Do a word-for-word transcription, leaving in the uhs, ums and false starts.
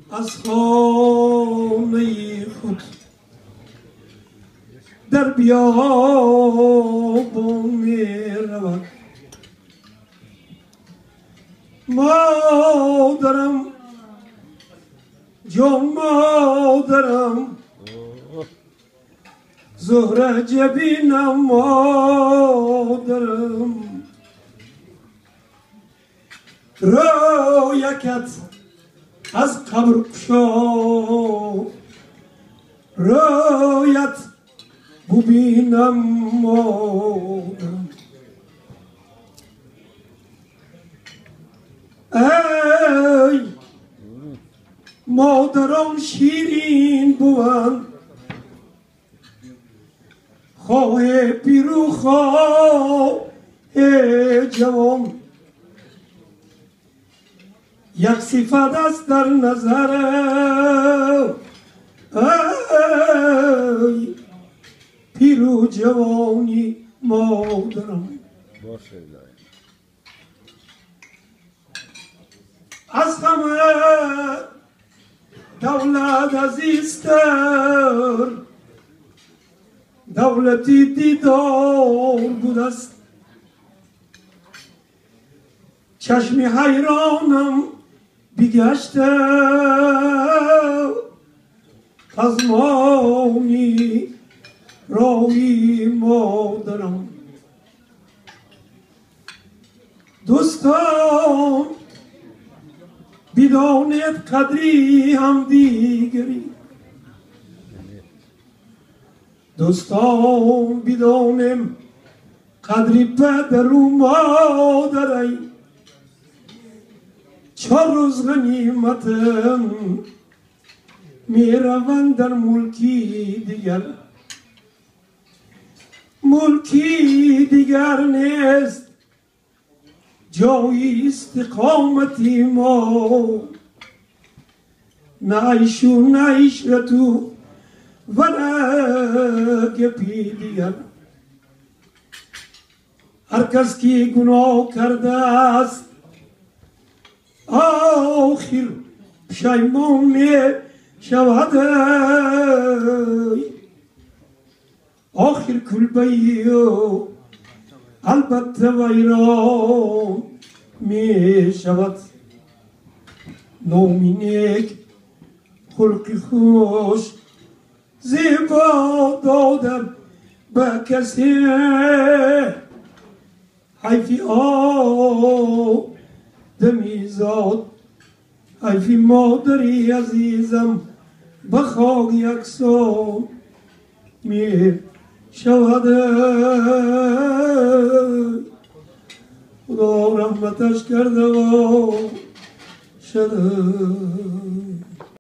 از خانه خود در بیابان می رود. مادرم جان مادرم زهره جبینم مادرم رویکت از قبر کشا رویت ببینم مادرم ای مادران شیرین بود خواه پیرو خواه جوان یک صفت است در نظر ای پیرو جوانی مادرم از همه دولت عزیزتر دولتی دیدار بود است. چشمی حیرانم بگشته از مانی راوی مادرم. دوستان بدانید قدری هم دیگری دوستان بدانیم قدری پدر و مادری چهار روز غنیمتم می روند در ملکی دیگر ملکی دیگر نیست جای استقامتی ما نه عیش و نه عشرتو و نه گپی دیگر. هر کس که گناه کرده است آخر پشیمان می شود آخر کلبه‌ای و البته ویران می شود. نامی نیک خلق خوش زیبا دادم به کسی حیفی آدمی زاد حیفی مادری عزیزم به خاک یکسان می شود. خدا رحمتش کرده و شده.